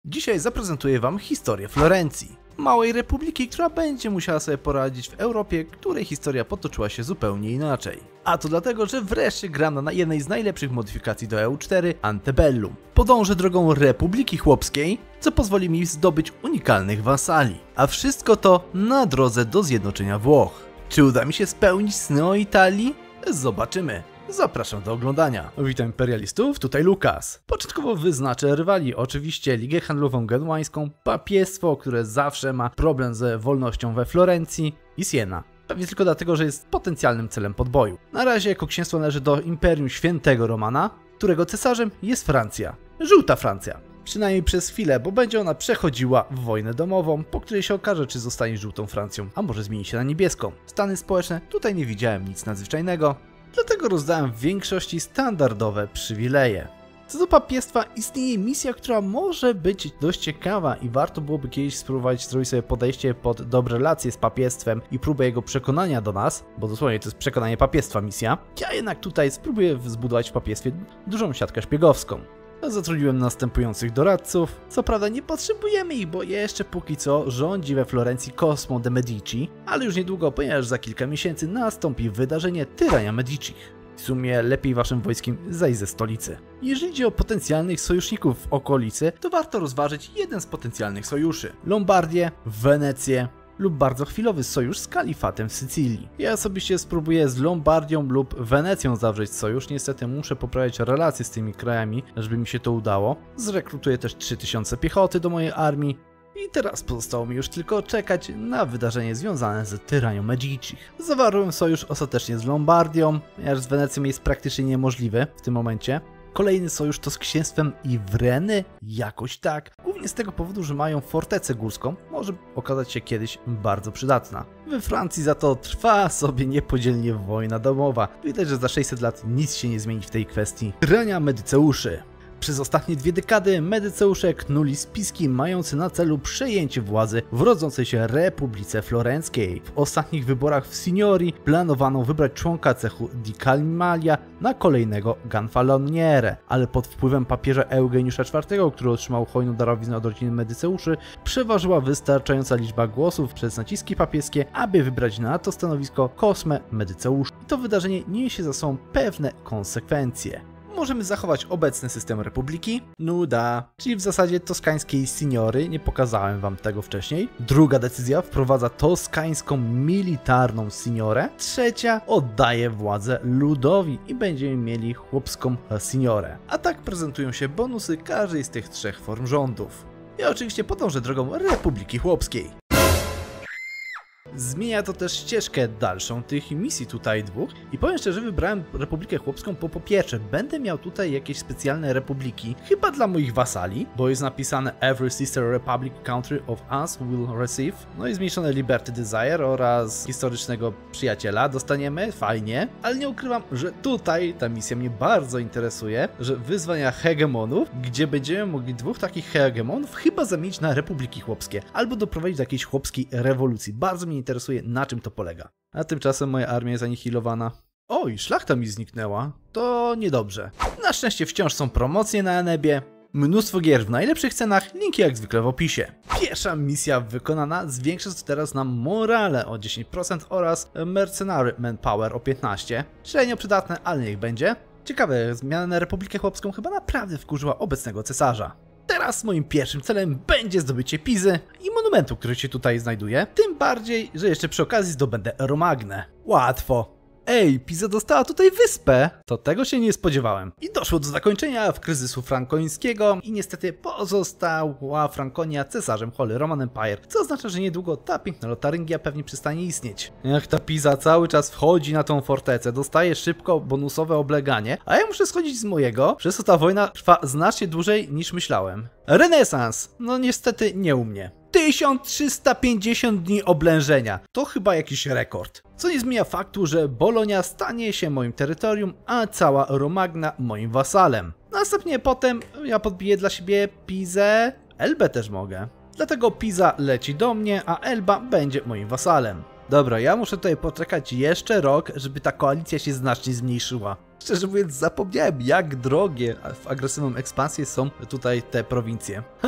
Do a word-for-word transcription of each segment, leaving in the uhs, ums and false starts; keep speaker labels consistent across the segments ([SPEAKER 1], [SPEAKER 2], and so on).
[SPEAKER 1] Dzisiaj zaprezentuję wam historię Florencji, małej republiki, która będzie musiała sobie poradzić w Europie, której historia potoczyła się zupełnie inaczej. A to dlatego, że wreszcie gram na jednej z najlepszych modyfikacji do E U cztery, Antebellum. Podążę drogą Republiki Chłopskiej, co pozwoli mi zdobyć unikalnych wasali. A wszystko to na drodze do zjednoczenia Włoch. Czy uda mi się spełnić sny o Italii? Zobaczymy. Zapraszam do oglądania. Witam imperialistów, tutaj Lukas. Początkowo wyznaczę rywali, oczywiście Ligę Handlową Genuańską, papiestwo, które zawsze ma problem ze wolnością we Florencji i Siena. Pewnie tylko dlatego, że jest potencjalnym celem podboju. Na razie jako księstwo należy do Imperium Świętego Romana, którego cesarzem jest Francja. Żółta Francja. Przynajmniej przez chwilę, bo będzie ona przechodziła w wojnę domową, po której się okaże, czy zostanie żółtą Francją, a może zmieni się na niebieską. Stany społeczne, tutaj nie widziałem nic nadzwyczajnego. Dlatego rozdałem w większości standardowe przywileje. Co do papiestwa, istnieje misja, która może być dość ciekawa i warto byłoby kiedyś spróbować zrobić sobie podejście pod dobre relacje z papiestwem i próbę jego przekonania do nas, bo dosłownie to jest przekonanie papiestwa misja. Ja jednak tutaj spróbuję zbudować w papiestwie dużą siatkę szpiegowską. Zatrudniłem następujących doradców. Co prawda nie potrzebujemy ich, bo jeszcze póki co rządzi we Florencji Cosmo de Medici, ale już niedługo, ponieważ za kilka miesięcy nastąpi wydarzenie Tyrania Medicich. W sumie lepiej waszym wojskiem zajść ze stolicy. Jeżeli chodzi o potencjalnych sojuszników w okolicy, to warto rozważyć jeden z potencjalnych sojuszy. Lombardię, Wenecję lub bardzo chwilowy sojusz z kalifatem w Sycylii. Ja osobiście spróbuję z Lombardią lub Wenecją zawrzeć sojusz, niestety muszę poprawiać relacje z tymi krajami, żeby mi się to udało. Zrekrutuję też trzy tysiące piechoty do mojej armii. I teraz pozostało mi już tylko czekać na wydarzenie związane z Tyranią Medicich. Zawarłem sojusz ostatecznie z Lombardią, ponieważ z Wenecją jest praktycznie niemożliwy w tym momencie. Kolejny sojusz to z księstwem Iwreny? Jakoś tak. Głównie z tego powodu, że mają fortecę górską, może okazać się kiedyś bardzo przydatna. We Francji za to trwa sobie niepodzielnie wojna domowa. Widać, że za sześćset lat nic się nie zmieni w tej kwestii. Tyrania Medyceuszy. Przez ostatnie dwie dekady Medyceusze knuli spiski mające na celu przejęcie władzy w rodzącej się Republice Florenckiej. W ostatnich wyborach w Signori planowano wybrać członka cechu Di Calmalia na kolejnego Gonfaloniere, ale pod wpływem papieża Eugeniusza czwartego, który otrzymał hojną darowiznę od rodziny Medyceuszy, przeważyła wystarczająca liczba głosów przez naciski papieskie, aby wybrać na to stanowisko Kosmę Medyceuszy. I to wydarzenie niesie za sobą pewne konsekwencje. Możemy zachować obecny system republiki. Nuda, czyli w zasadzie toskańskiej signory, nie pokazałem wam tego wcześniej. Druga decyzja wprowadza toskańską militarną signorę. Trzecia oddaje władzę ludowi i będziemy mieli chłopską signorę. A tak prezentują się bonusy każdej z tych trzech form rządów. Ja oczywiście podążę drogą Republiki Chłopskiej. Zmienia to też ścieżkę dalszą tych misji tutaj dwóch i powiem szczerze, wybrałem Republikę Chłopską, bo po pierwsze będę miał tutaj jakieś specjalne republiki, chyba dla moich wasali, bo jest napisane Every Sister Republic Country of Us will receive, no i zmniejszone Liberty Desire oraz historycznego przyjaciela dostaniemy, fajnie, ale nie ukrywam, że tutaj ta misja mnie bardzo interesuje, że wyzwania hegemonów, gdzie będziemy mogli dwóch takich hegemonów chyba zamienić na Republiki Chłopskie, albo doprowadzić do jakiejś chłopskiej rewolucji. Bardzo mnie interesuje, na czym to polega. A tymczasem moja armia jest anihilowana. Oj, szlachta mi zniknęła. To niedobrze. Na szczęście wciąż są promocje na Enebie. Mnóstwo gier w najlepszych cenach, linki jak zwykle w opisie. Pierwsza misja wykonana zwiększa teraz nam morale o dziesięć procent oraz Mercenary Manpower o piętnaście procent. Średnio przydatne, ale niech będzie. Ciekawe, zmiana na Republikę Chłopską chyba naprawdę wkurzyła obecnego cesarza. Teraz moim pierwszym celem będzie zdobycie Pizy i monumentu, który się tutaj znajduje. Tym bardziej, że jeszcze przy okazji zdobędę Romagnę. Łatwo. Ej, Piza dostała tutaj wyspę. To tego się nie spodziewałem. I doszło do zakończenia w kryzysu frankońskiego i niestety pozostała Frankonia cesarzem Holy Roman Empire, co oznacza, że niedługo ta piękna Lotaryngia pewnie przestanie istnieć. Jak ta Piza cały czas wchodzi na tą fortecę, dostaje szybko bonusowe obleganie, a ja muszę schodzić z mojego, przez co ta wojna trwa znacznie dłużej niż myślałem. Renesans! No niestety nie u mnie. tysiąc trzysta pięćdziesiąt dni oblężenia. To chyba jakiś rekord. Co nie zmienia faktu, że Bolonia stanie się moim terytorium, a cała Romagna moim wasalem. Następnie potem ja podbiję dla siebie Pizę. Elbę też mogę. Dlatego Piza leci do mnie, a Elba będzie moim wasalem. Dobra, ja muszę tutaj poczekać jeszcze rok, żeby ta koalicja się znacznie zmniejszyła. Szczerze mówiąc, zapomniałem, jak drogie w agresywną ekspansję są tutaj te prowincje.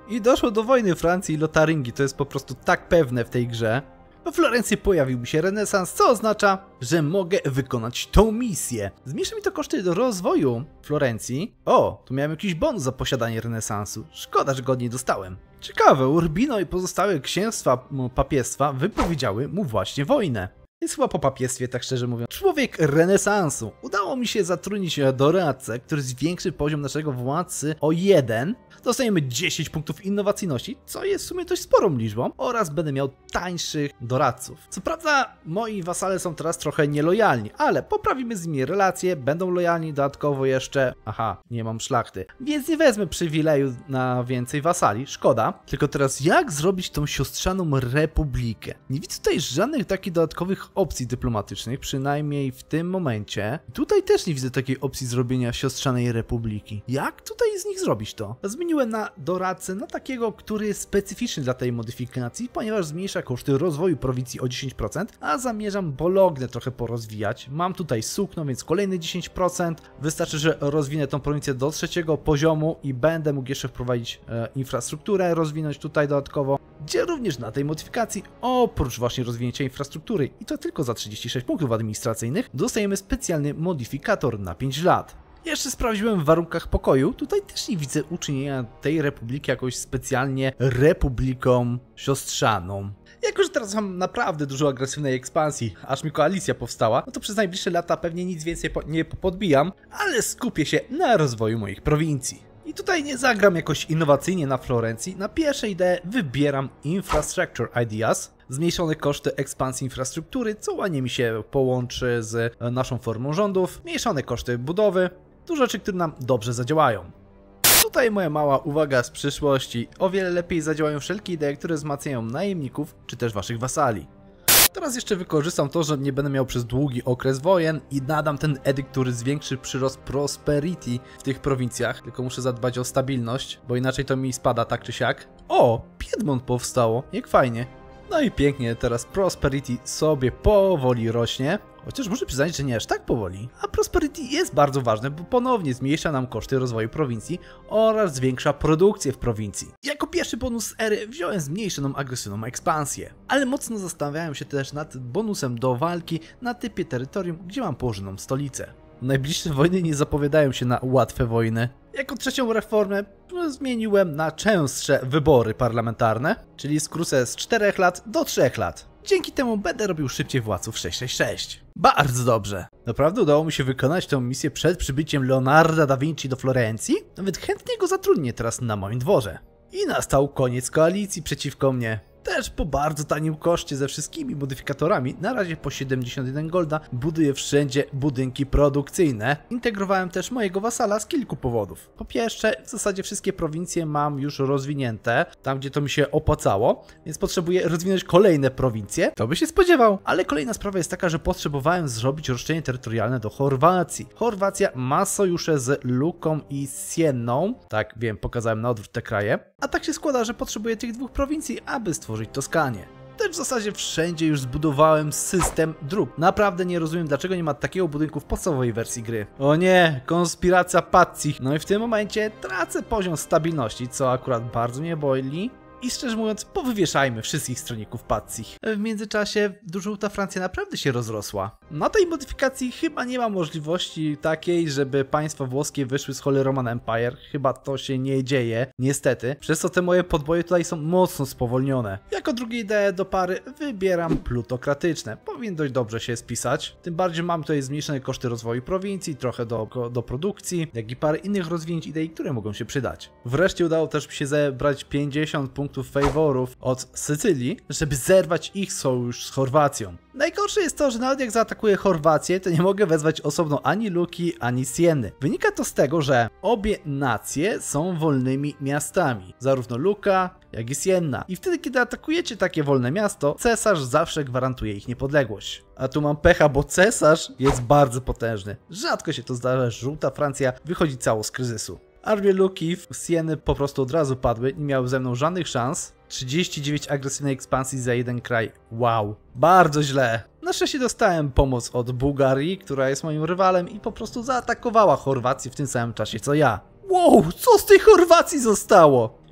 [SPEAKER 1] I doszło do wojny Francji i Lotaryngii, to jest po prostu tak pewne w tej grze. We Florencji pojawił mi się renesans, co oznacza, że mogę wykonać tą misję. Zmniejszy mi to koszty do rozwoju Florencji. O, tu miałem jakiś bonus za posiadanie renesansu. Szkoda, że go nie dostałem. Ciekawe, Urbino i pozostałe księstwa papiestwa wypowiedziały mu właśnie wojnę. Jest chyba po papiestwie, tak szczerze mówiąc. Człowiek renesansu. Udało mi się zatrudnić doradcę, który zwiększy poziom naszego władcy o jeden. Dostajemy dziesięć punktów innowacyjności, co jest w sumie dość sporą liczbą, oraz będę miał tańszych doradców. Co prawda moi wasale są teraz trochę nielojalni, ale poprawimy z nimi relacje, będą lojalni dodatkowo jeszcze... Aha, nie mam szlachty, więc nie wezmę przywileju na więcej wasali, szkoda. Tylko teraz jak zrobić tą siostrzaną republikę? Nie widzę tutaj żadnych takich dodatkowych opcji dyplomatycznych, przynajmniej w tym momencie. Tutaj też nie widzę takiej opcji zrobienia siostrzanej republiki. Jak tutaj z nich zrobić to? Zmieniłem na doradcę, na takiego, który jest specyficzny dla tej modyfikacji, ponieważ zmniejsza koszty rozwoju prowincji o dziesięć procent, a zamierzam Bolognę trochę porozwijać. Mam tutaj sukno, więc kolejne dziesięć procent. Wystarczy, że rozwinę tą prowincję do trzeciego poziomu i będę mógł jeszcze wprowadzić e, infrastrukturę, rozwinąć tutaj dodatkowo, gdzie również na tej modyfikacji, oprócz właśnie rozwinięcia infrastruktury, i to tylko za trzydzieści sześć punktów administracyjnych, dostajemy specjalny modyfikator na pięć lat. Jeszcze sprawdziłem w warunkach pokoju, tutaj też nie widzę uczynienia tej republiki jakoś specjalnie republiką siostrzaną. Jako że teraz mam naprawdę dużo agresywnej ekspansji, aż mi koalicja powstała, no to przez najbliższe lata pewnie nic więcej po nie podbijam, ale skupię się na rozwoju moich prowincji. I tutaj nie zagram jakoś innowacyjnie na Florencji, na pierwszej ideę wybieram Infrastructure Ideas. Zmniejszone koszty ekspansji infrastruktury, co ładnie mi się połączy z naszą formą rządów, mniejszone koszty budowy, tu rzeczy, które nam dobrze zadziałają. Tutaj moja mała uwaga z przyszłości, o wiele lepiej zadziałają wszelkie idee, które wzmacniają najemników, czy też waszych wasali. Teraz jeszcze wykorzystam to, że nie będę miał przez długi okres wojen i nadam ten edykt, który zwiększy przyrost prosperity w tych prowincjach, tylko muszę zadbać o stabilność, bo inaczej to mi spada tak czy siak. O, Piedmont powstało, jak fajnie. No i pięknie, teraz prosperity sobie powoli rośnie. Chociaż muszę przyznać, że nie aż tak powoli. A prosperity jest bardzo ważne, bo ponownie zmniejsza nam koszty rozwoju prowincji oraz zwiększa produkcję w prowincji. Jako pierwszy bonus z ery wziąłem zmniejszoną agresywną ekspansję. Ale mocno zastanawiałem się też nad bonusem do walki na typie terytorium, gdzie mam położoną stolicę. Najbliższe wojny nie zapowiadają się na łatwe wojny. Jako trzecią reformę zmieniłem na częstsze wybory parlamentarne, czyli skrócę z czterech lat do trzech lat. Dzięki temu będę robił szybciej władców sześć sześć sześć. Bardzo dobrze. Naprawdę udało mi się wykonać tę misję przed przybyciem Leonarda da Vinci do Florencji? Nawet chętnie go zatrudnię teraz na moim dworze. I nastał koniec koalicji przeciwko mnie. Też po bardzo tanim koszcie ze wszystkimi modyfikatorami, na razie po siedemdziesiąt jeden golda, buduję wszędzie budynki produkcyjne. Integrowałem też mojego wasala z kilku powodów. Po pierwsze, w zasadzie wszystkie prowincje mam już rozwinięte, tam gdzie to mi się opłacało, więc potrzebuję rozwinąć kolejne prowincje. To by się spodziewał. Ale kolejna sprawa jest taka, że potrzebowałem zrobić roszczenie terytorialne do Chorwacji. Chorwacja ma sojusze z Luką i Sienną. Tak, wiem, pokazałem na odwrót te kraje. A tak się składa, że potrzebuję tych dwóch prowincji, aby stworzyć Toskanię. Też w zasadzie wszędzie już zbudowałem system dróg. Naprawdę nie rozumiem, dlaczego nie ma takiego budynku w podstawowej wersji gry. O nie, konspiracja Pazzi. No i w tym momencie tracę poziom stabilności, co akurat bardzo mnie boli. I szczerze mówiąc, powywieszajmy wszystkich stronników Pazzi. W międzyczasie żółta Francja naprawdę się rozrosła. Na tej modyfikacji chyba nie ma możliwości takiej, żeby państwa włoskie wyszły z Holy Roman Empire. Chyba to się nie dzieje, niestety. Przez co te moje podboje tutaj są mocno spowolnione. Jako drugie idee do pary wybieram plutokratyczne. Powinien dość dobrze się spisać. Tym bardziej mam tutaj zmniejszone koszty rozwoju prowincji, trochę do, do produkcji, jak i parę innych rozwinięć idei, które mogą się przydać. Wreszcie udało też mi się zebrać pięćdziesiąt punktów faworów od Sycylii, żeby zerwać ich sojusz z Chorwacją. Najgorsze jest to, że nawet jak zaatakuję Chorwację, to nie mogę wezwać osobno ani Luki, ani Sieny. Wynika to z tego, że obie nacje są wolnymi miastami. Zarówno Luka, jak i Sienna. I wtedy, kiedy atakujecie takie wolne miasto, cesarz zawsze gwarantuje ich niepodległość. A tu mam pecha, bo cesarz jest bardzo potężny. Rzadko się to zdarza, że żółta Francja wychodzi cało z kryzysu. Armie Luki w Sieny po prostu od razu padły, nie miały ze mną żadnych szans. trzydzieści dziewięć agresywnej ekspansji za jeden kraj. Wow, bardzo źle. Na szczęście dostałem pomoc od Bułgarii, która jest moim rywalem i po prostu zaatakowała Chorwację w tym samym czasie co ja. Wow, co z tej Chorwacji zostało?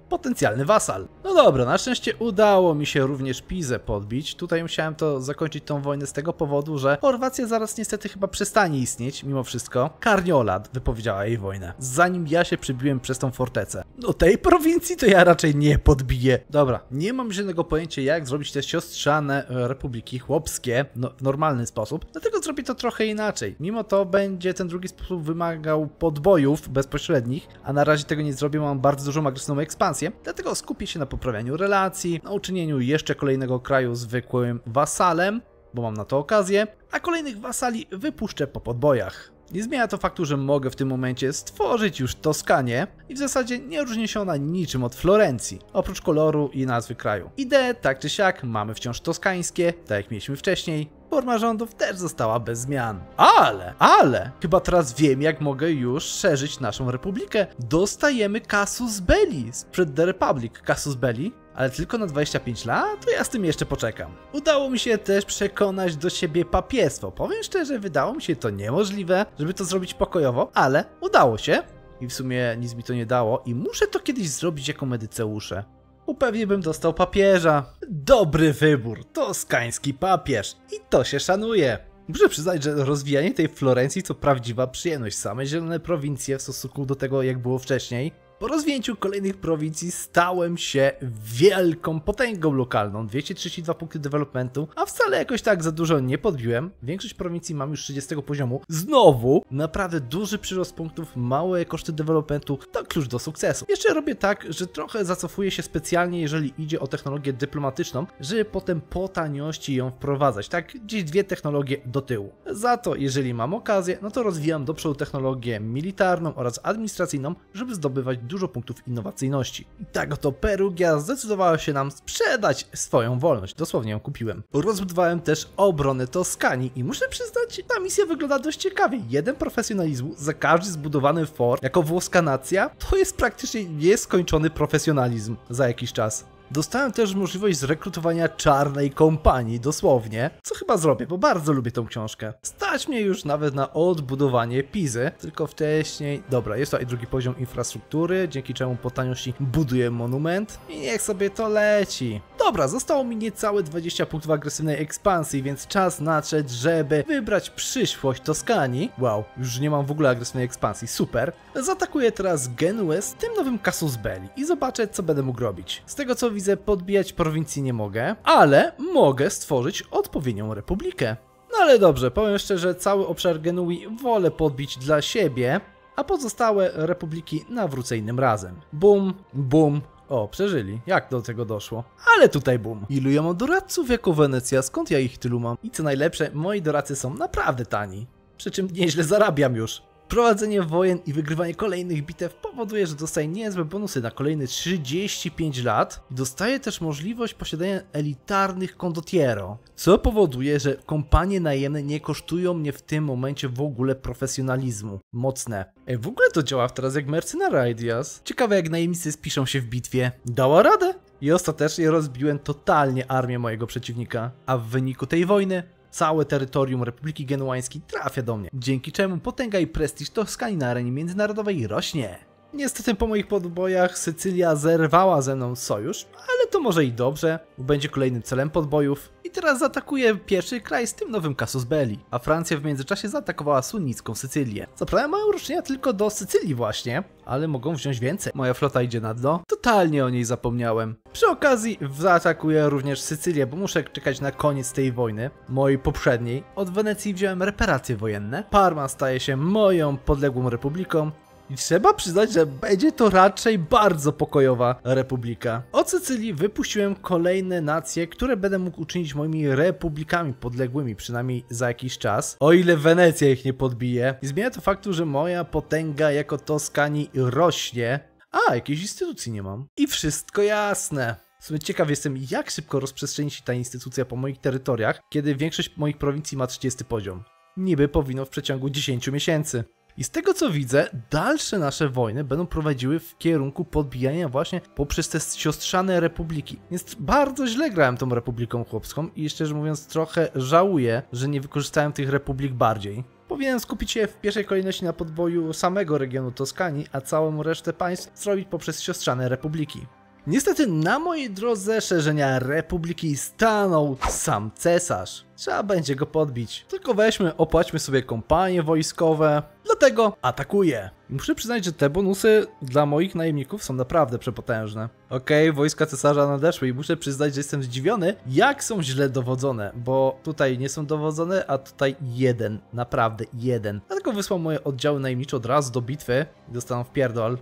[SPEAKER 1] potencjalny wasal. No dobra, na szczęście udało mi się również Pizę podbić. Tutaj musiałem to zakończyć tą wojnę z tego powodu, że Chorwacja zaraz niestety chyba przestanie istnieć mimo wszystko. Karniolat wypowiedziała jej wojnę, zanim ja się przybiłem przez tą fortecę. No tej prowincji to ja raczej nie podbiję. Dobra, nie mam żadnego pojęcia jak zrobić te siostrzane republiki chłopskie no, w normalny sposób, dlatego zrobię to trochę inaczej. Mimo to będzie ten drugi sposób wymagał podbojów bezpośrednich, a na razie tego nie zrobię, mam bardzo dużą agresywną ekspansję, dlatego skupię się na poprawianiu relacji, na uczynieniu jeszcze kolejnego kraju zwykłym wasalem, bo mam na to okazję, a kolejnych wasali wypuszczę po podbojach. Nie zmienia to faktu, że mogę w tym momencie stworzyć już Toskanię i w zasadzie nie różni się ona niczym od Florencji, oprócz koloru i nazwy kraju. Idee, tak czy siak, mamy wciąż toskańskie, tak jak mieliśmy wcześniej. Forma rządów też została bez zmian. Ale, ale, chyba teraz wiem, jak mogę już szerzyć naszą republikę. Dostajemy Casus Belli sprzed The Republic. Casus Belli? Ale tylko na dwadzieścia pięć lat? To ja z tym jeszcze poczekam. Udało mi się też przekonać do siebie papiestwo. Powiem szczerze, wydało mi się to niemożliwe, żeby to zrobić pokojowo, ale udało się. I w sumie nic mi to nie dało i muszę to kiedyś zrobić jako medyceusze. Bo pewnie bym dostał papieża. Dobry wybór, toskański papież. I to się szanuje. Muszę przyznać, że rozwijanie tej Florencji to prawdziwa przyjemność. Same zielone prowincje w stosunku do tego, jak było wcześniej. Po rozwinięciu kolejnych prowincji stałem się wielką potęgą lokalną, dwieście trzydzieści dwa punkty developmentu, a wcale jakoś tak za dużo nie podbiłem. Większość prowincji mam już trzydziestego poziomu. Znowu naprawdę duży przyrost punktów, małe koszty developmentu to klucz do sukcesu. Jeszcze robię tak, że trochę zacofuję się specjalnie, jeżeli idzie o technologię dyplomatyczną, żeby potem po taniości ją wprowadzać, tak gdzieś dwie technologie do tyłu. Za to, jeżeli mam okazję, no to rozwijam do przodu technologię militarną oraz administracyjną, żeby zdobywać dużo punktów innowacyjności. I tak oto Perugia zdecydowała się nam sprzedać swoją wolność. Dosłownie ją kupiłem. Rozbudowałem też obronę Toskanii i muszę przyznać, ta misja wygląda dość ciekawie. Jeden profesjonalizmu za każdy zbudowany fort jako włoska nacja to jest praktycznie nieskończony profesjonalizm za jakiś czas. Dostałem też możliwość zrekrutowania czarnej kompanii, dosłownie, co chyba zrobię, bo bardzo lubię tą książkę. Stać mnie już nawet na odbudowanie Pizy, tylko wcześniej... Dobra, jest tutaj drugi poziom infrastruktury, dzięki czemu po taniości buduję monument i niech sobie to leci. Dobra, zostało mi niecałe dwadzieścia punktów agresywnej ekspansji, więc czas nadszedł, żeby wybrać przyszłość Toskanii. Wow, już nie mam w ogóle agresywnej ekspansji, super. Zaatakuję teraz Genuę z tym nowym Casus Belli i zobaczę, co będę mógł robić. Z tego co widzę, podbijać prowincji nie mogę, ale mogę stworzyć odpowiednią republikę. No ale dobrze, powiem szczerze, cały obszar Genui wolę podbić dla siebie, a pozostałe republiki nawrócę innym razem. Bum, bum. O, przeżyli. Jak do tego doszło? Ale tutaj bum. Ilu ja mam doradców jako Wenecja? Skąd ja ich tylu mam? I co najlepsze, moi doradcy są naprawdę tani. Przy czym nieźle zarabiam już. Prowadzenie wojen i wygrywanie kolejnych bitew powoduje, że dostaję niezłe bonusy na kolejne trzydzieści pięć lat. Dostaję też możliwość posiadania elitarnych condottiero, co powoduje, że kompanie najemne nie kosztują mnie w tym momencie w ogóle profesjonalizmu. Mocne. Ej, w ogóle to działa teraz jak Mercenary Ideas. Ciekawe jak najemnicy spiszą się w bitwie. Dała radę? I ostatecznie rozbiłem totalnie armię mojego przeciwnika. A w wyniku tej wojny całe terytorium Republiki Genuańskiej trafia do mnie, dzięki czemu potęga i prestiż Toskanii na arenie międzynarodowej rośnie. Niestety po moich podbojach Sycylia zerwała ze mną sojusz, ale to może i dobrze, bo będzie kolejnym celem podbojów. I teraz zaatakuję pierwszy kraj z tym nowym Casus Belli, a Francja w międzyczasie zaatakowała sunnicką Sycylię. Co prawda mają roszczenia tylko do Sycylii właśnie, ale mogą wziąć więcej. Moja flota idzie na dno, totalnie o niej zapomniałem. Przy okazji zaatakuję również Sycylię, bo muszę czekać na koniec tej wojny, mojej poprzedniej. Od Wenecji wziąłem reparacje wojenne, Parma staje się moją podległą republiką. I trzeba przyznać, że będzie to raczej bardzo pokojowa republika. Od Sycylii wypuściłem kolejne nacje, które będę mógł uczynić moimi republikami podległymi, przynajmniej za jakiś czas. O ile Wenecja ich nie podbije. I zmienia to faktu, że moja potęga jako Toskanii rośnie. A, jakiejś instytucji nie mam. I wszystko jasne. W sumie ciekaw jestem, jak szybko rozprzestrzeni się ta instytucja po moich terytoriach, kiedy większość moich prowincji ma trzydziesty poziom. Niby powinno w przeciągu dziesięciu miesięcy. I z tego co widzę, dalsze nasze wojny będą prowadziły w kierunku podbijania właśnie poprzez te siostrzane republiki. Więc bardzo źle grałem tą republiką chłopską i szczerze mówiąc trochę żałuję, że nie wykorzystałem tych republik bardziej. Powinienem skupić się w pierwszej kolejności na podboju samego regionu Toskanii, a całą resztę państw zrobić poprzez siostrzane republiki. Niestety na mojej drodze szerzenia republiki stanął sam cesarz. Trzeba będzie go podbić. Tylko weźmy, opłaćmy sobie kompanie wojskowe. Dlatego atakuję. Muszę przyznać, że te bonusy dla moich najemników są naprawdę przepotężne. Okej, okay, wojska cesarza nadeszły i muszę przyznać, że jestem zdziwiony, jak są źle dowodzone. Bo tutaj nie są dowodzone, a tutaj jeden. Naprawdę jeden. Dlatego wysłał moje oddziały najemnicze od razu do bitwy i dostaną w pierdol.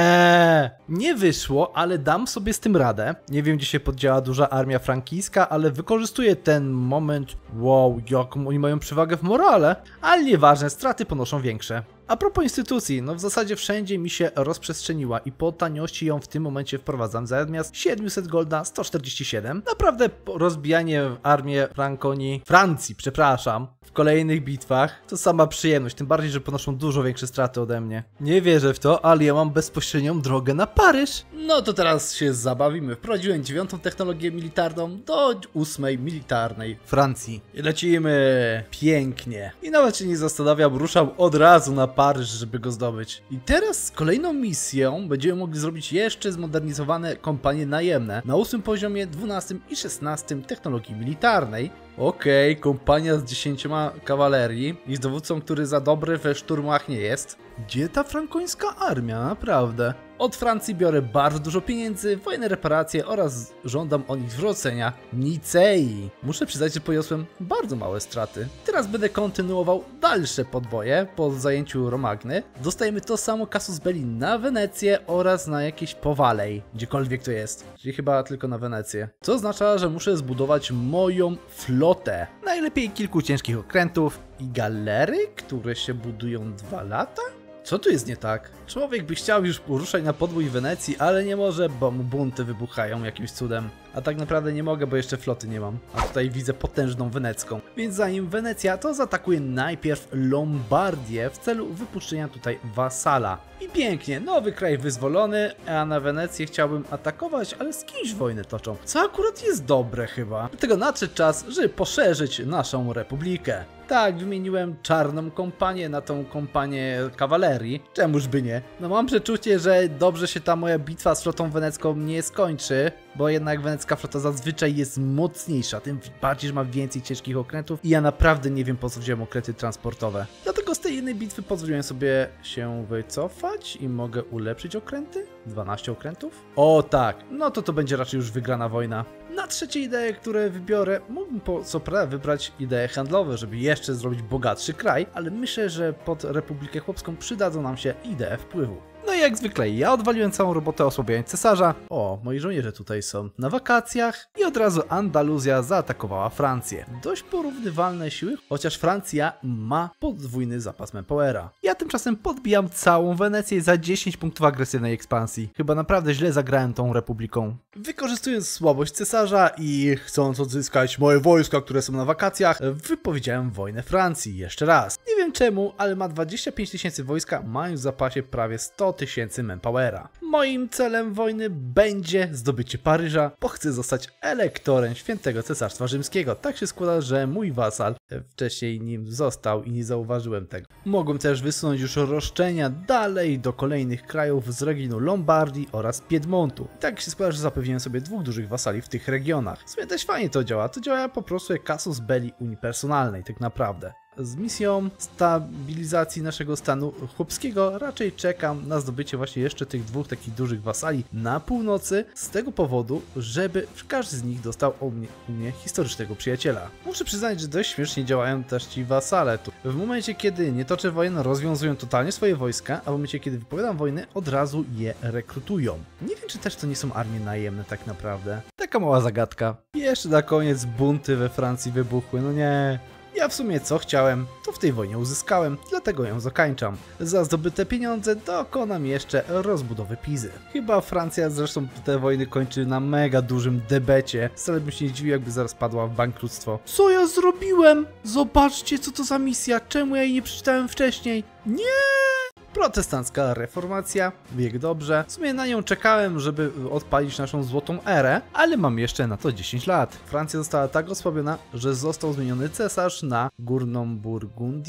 [SPEAKER 1] Nie, nie wyszło, ale dam sobie z tym radę. Nie wiem, gdzie się poddziała duża armia frankijska, ale wykorzystuję ten moment. Wow, jaką oni mają przewagę w morale. Ale nieważne, straty ponoszą większe. A propos instytucji, no w zasadzie wszędzie mi się rozprzestrzeniła i po taniości ją w tym momencie wprowadzam. Zamiast siedemset golda, sto czterdzieści siedem. Naprawdę rozbijanie armii Frankonii, Francji, przepraszam, w kolejnych bitwach to sama przyjemność, tym bardziej, że ponoszą dużo większe straty ode mnie. Nie wierzę w to, ale ja mam bezpośrednią drogę na Paryż. No to teraz się zabawimy. Wprowadziłem dziewiątą technologię militarną do ósmej militarnej Francji. I lecimy pięknie. I nawet się nie zastanawiam, ruszam od razu na Paryż, żeby go zdobyć. I teraz kolejną misją będziemy mogli zrobić jeszcze zmodernizowane kompanie najemne na ósmym poziomie, dwunastym i szesnastym technologii militarnej. Okej, okay, kompania z dziesięcioma kawalerii i z dowódcą, który za dobry we szturmach nie jest. Gdzie ta frankońska armia, naprawdę? Od Francji biorę bardzo dużo pieniędzy, wojenne reparacje oraz żądam od nich zwrócenia Nicei. Muszę przyznać, że poniosłem bardzo małe straty. Teraz będę kontynuował dalsze podboje po zajęciu Romagny. Dostajemy to samo Casus Belli na Wenecję oraz na jakieś Powalej, gdziekolwiek to jest. Czyli chyba tylko na Wenecję. Co oznacza, że muszę zbudować moją flotę. Najlepiej kilku ciężkich okrętów i galery, które się budują dwa lata? Co tu jest nie tak? Człowiek by chciał już poruszać na podbój Wenecji, ale nie może, bo mu bunty wybuchają jakimś cudem. A tak naprawdę nie mogę, bo jeszcze floty nie mam. A tutaj widzę potężną wenecką. Więc zanim Wenecja, to zaatakuję najpierw Lombardię w celu wypuszczenia tutaj wasala. I pięknie, nowy kraj wyzwolony, a na Wenecję chciałbym atakować, ale z kimś wojnę toczą. Co akurat jest dobre chyba. Dlatego nadszedł czas, żeby poszerzyć naszą republikę. Tak, wymieniłem czarną kompanię na tą kompanię kawalerii. Czemuż by nie? No mam przeczucie, że dobrze się ta moja bitwa z flotą wenecką nie skończy, bo jednak wenecka flota zazwyczaj jest mocniejsza, tym bardziej, że ma więcej ciężkich okrętów i ja naprawdę nie wiem, po co wziąłem okręty transportowe. Dlatego z tej jednej bitwy pozwoliłem sobie się wycofać i mogę ulepszyć okręty. dwanaście okrętów? O tak, no to to będzie raczej już wygrana wojna. Na trzecie idee, które wybiorę, mógłbym po co prawda wybrać idee handlowe, żeby jeszcze zrobić bogatszy kraj, ale myślę, że pod Republikę Chłopską przydadzą nam się idee wpływu. No i jak zwykle ja odwaliłem całą robotę osłabiając cesarza. O, moi żołnierze tutaj są na wakacjach i od razu Andaluzja zaatakowała Francję. Dość porównywalne siły, chociaż Francja ma podwójny zapas manpowera. Ja tymczasem podbijam całą Wenecję za dziesięć punktów agresywnej ekspansji. Chyba naprawdę źle zagrałem tą republiką. Wykorzystując słabość cesarza i chcąc odzyskać moje wojska, które są na wakacjach, wypowiedziałem wojnę Francji jeszcze raz. Nie wiem czemu, ale ma dwadzieścia pięć tysięcy wojska, mając w zapasie prawie sto tysięcy manpowera. Moim celem wojny będzie zdobycie Paryża, bo chcę zostać elektorem Świętego Cesarstwa Rzymskiego. Tak się składa, że mój wasal wcześniej nim został i nie zauważyłem tego. Mogłem też wysunąć już roszczenia dalej do kolejnych krajów z regionu Lombardii oraz Piedmontu. I tak się składa, że zapewniłem sobie dwóch dużych wasali w tych regionach. W sumie też fajnie to działa. To działa po prostu jak Casus Belli unipersonalnej tak naprawdę. Z misją stabilizacji naszego stanu chłopskiego raczej czekam na zdobycie właśnie jeszcze tych dwóch takich dużych wasali na północy, z tego powodu, żeby każdy z nich dostał u mnie, u mnie historycznego przyjaciela. Muszę przyznać, że dość śmiesznie działają też ci wasale tu. W momencie, kiedy nie toczę wojen, rozwiązują totalnie swoje wojska, a w momencie, kiedy wypowiadam wojnę, od razu je rekrutują. Nie wiem, czy też to nie są armie najemne tak naprawdę. Taka mała zagadka. I jeszcze na koniec bunty we Francji wybuchły, no nie... Ja w sumie co chciałem, to w tej wojnie uzyskałem, dlatego ją zakończam. Za zdobyte pieniądze dokonam jeszcze rozbudowy Pizy. Chyba Francja zresztą te wojny kończy na mega dużym debecie. Wcale bym się nie dziwił, jakby zaraz padła w bankructwo. Co ja zrobiłem? Zobaczcie, co to za misja, czemu ja jej nie przeczytałem wcześniej? Nie! Protestancka reformacja, bieg dobrze. W sumie na nią czekałem, żeby odpalić naszą złotą erę, ale mam jeszcze na to dziesięć lat. Francja została tak osłabiona, że został zmieniony cesarz na Górną Burgundię.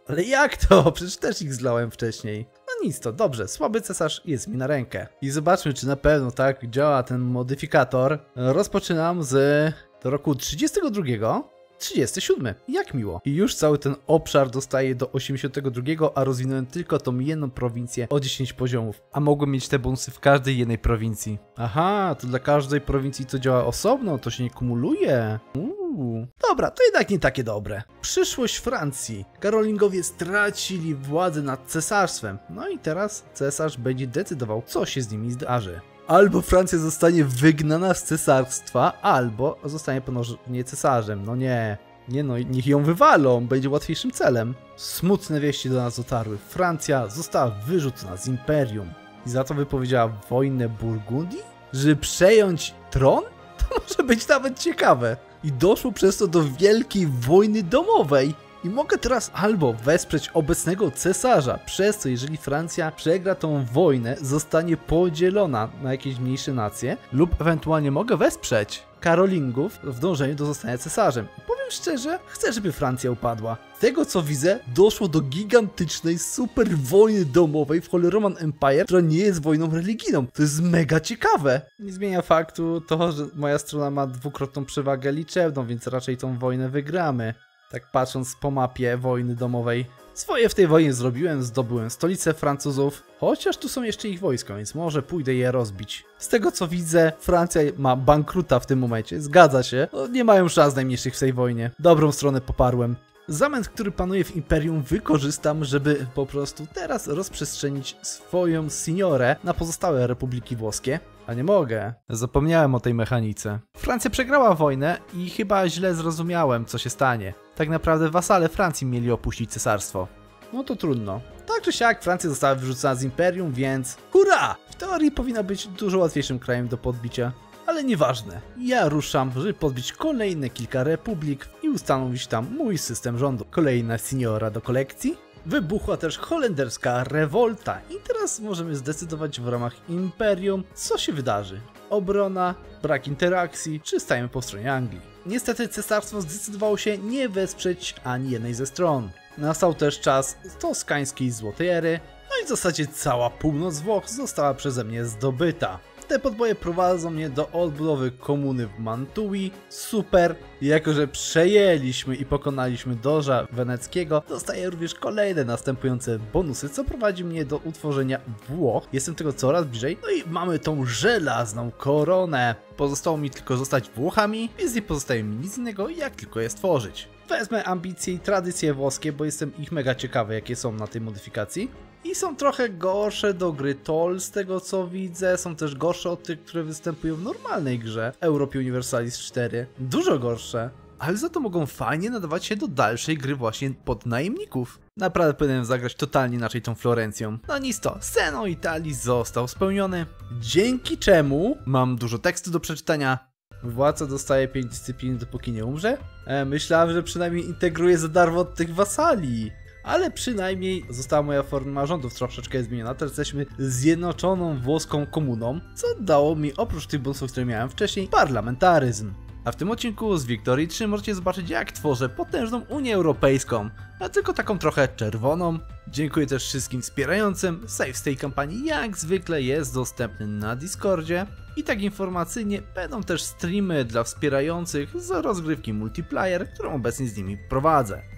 [SPEAKER 1] Ale jak to? Przecież też ich zlałem wcześniej. No nic to, dobrze, słaby cesarz jest mi na rękę. I zobaczmy, czy na pewno tak działa ten modyfikator. Rozpoczynam z roku trzydziestego drugiego. trzydziesty siódmy. Jak miło. I już cały ten obszar dostaje do osiemdziesiątego drugiego, a rozwinąłem tylko tą jedną prowincję o dziesięć poziomów. A mogłem mieć te bonusy w każdej jednej prowincji. Aha, to dla każdej prowincji to działa osobno, to się nie kumuluje. Uuu. Dobra, to jednak nie takie dobre. Przyszłość Francji. Karolingowie stracili władzę nad cesarstwem. No i teraz cesarz będzie decydował, co się z nimi zdarzy. Albo Francja zostanie wygnana z cesarstwa, albo zostanie ponownie cesarzem. No nie, nie no, niech ją wywalą, będzie łatwiejszym celem. Smutne wieści do nas dotarły. Francja została wyrzucona z imperium i za to wypowiedziała wojnę Burgundii? Żeby przejąć tron? To może być nawet ciekawe. I doszło przez to do wielkiej wojny domowej. I mogę teraz albo wesprzeć obecnego cesarza, przez co jeżeli Francja przegra tą wojnę, zostanie podzielona na jakieś mniejsze nacje, lub ewentualnie mogę wesprzeć Karolingów w dążeniu do zostania cesarzem. I powiem szczerze, chcę, żeby Francja upadła. Z tego co widzę, doszło do gigantycznej super wojny domowej w Holy Roman Empire, która nie jest wojną religijną. To jest mega ciekawe. Nie zmienia faktu to, że moja strona ma dwukrotną przewagę liczebną, więc raczej tą wojnę wygramy. Tak patrząc po mapie wojny domowej. Swoje w tej wojnie zrobiłem, zdobyłem stolicę Francuzów, chociaż tu są jeszcze ich wojska, więc może pójdę je rozbić. Z tego co widzę, Francja ma bankruta w tym momencie, zgadza się, no, nie mają szans najmniejszych w tej wojnie. Dobrą stronę poparłem. Zamęt, który panuje w Imperium, wykorzystam, żeby po prostu teraz rozprzestrzenić swoją signorę na pozostałe republiki włoskie. A nie mogę. Zapomniałem o tej mechanice. Francja przegrała wojnę i chyba źle zrozumiałem, co się stanie. Tak naprawdę wasale Francji mieli opuścić cesarstwo. No to trudno. Tak czy siak Francja została wyrzucona z Imperium, więc hurra! W teorii powinna być dużo łatwiejszym krajem do podbicia. Ale nieważne. Ja ruszam, żeby podbić kolejne kilka republik i ustanowić tam mój system rządu. Kolejna seniora do kolekcji. Wybuchła też holenderska rewolta i teraz możemy zdecydować w ramach Imperium, co się wydarzy. Obrona, brak interakcji, czy stajemy po stronie Anglii. Niestety cesarstwo zdecydowało się nie wesprzeć ani jednej ze stron. Nastał też czas toskańskiej złotej ery, no i w zasadzie cała północ Włoch została przeze mnie zdobyta. Te podboje prowadzą mnie do odbudowy komuny w Mantui. Super! Jako że przejęliśmy i pokonaliśmy Doża Weneckiego, dostaję również kolejne następujące bonusy, co prowadzi mnie do utworzenia Włoch. Jestem tego coraz bliżej. No i mamy tą żelazną koronę. Pozostało mi tylko zostać Włochami, więc nie pozostaje mi nic innego, jak tylko je stworzyć. Wezmę ambicje i tradycje włoskie, bo jestem ich mega ciekawy, jakie są na tej modyfikacji. I są trochę gorsze do gry T O L z tego co widzę, są też gorsze od tych, które występują w normalnej grze Europie Universalis cztery. Dużo gorsze, ale za to mogą fajnie nadawać się do dalszej gry właśnie pod najemników. Naprawdę powinienem zagrać totalnie inaczej tą Florencją. No nic to, sen o Italii został spełniony, dzięki czemu mam dużo tekstu do przeczytania. Władca dostaje pięć dyscyplin dopóki nie umrze? E, myślałem, że przynajmniej integruje za darmo od tych wasali. Ale przynajmniej została moja forma rządów troszeczkę zmieniona, teraz jesteśmy zjednoczoną włoską komuną, co dało mi oprócz tych bonusów, które miałem wcześniej, parlamentaryzm. A w tym odcinku z Wiktorii trzy możecie zobaczyć, jak tworzę potężną Unię Europejską, a tylko taką trochę czerwoną. Dziękuję też wszystkim wspierającym, save z tej kampanii jak zwykle jest dostępny na Discordzie. I tak informacyjnie będą też streamy dla wspierających z rozgrywki multiplayer, którą obecnie z nimi prowadzę.